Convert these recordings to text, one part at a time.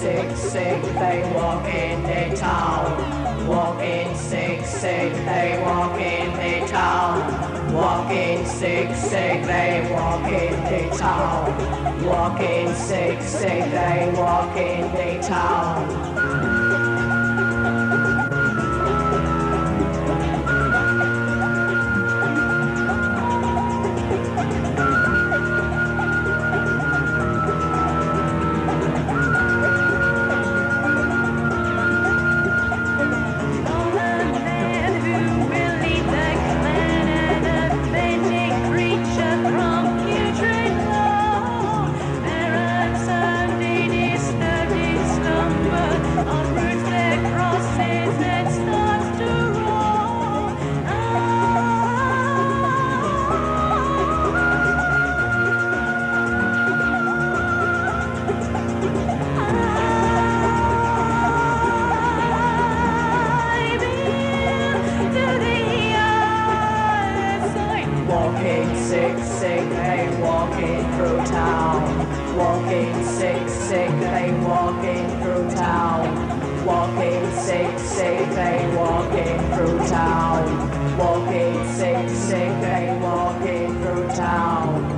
sick, sick, they walk in the town. Walking sick, sick, they walk in the town. Walking sick, sick, they walk in the town. Walking sick, sick, they walk in the town. Walking sick, sick, they walking through town. Walking sick, sick, they walking through town. Walking sick, sick, they walking through town. Walking sick, sick, they walking through town.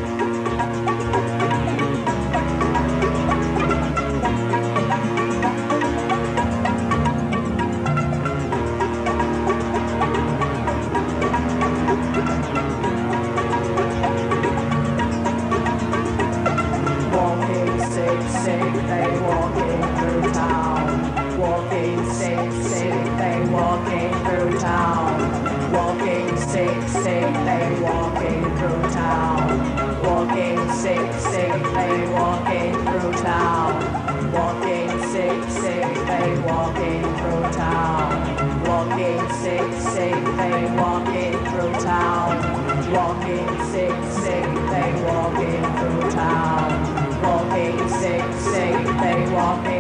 Sick, they walking through town. Walking sick, sick, they walking through town. Walking sick, sick, they walking through town. Walking sick, sick, they walking through town. Walking sick, sick, they walking through town. Walking sick, sick, they walking through town. Walking sick, sick, they walking through town. Walking sick, sick, they walking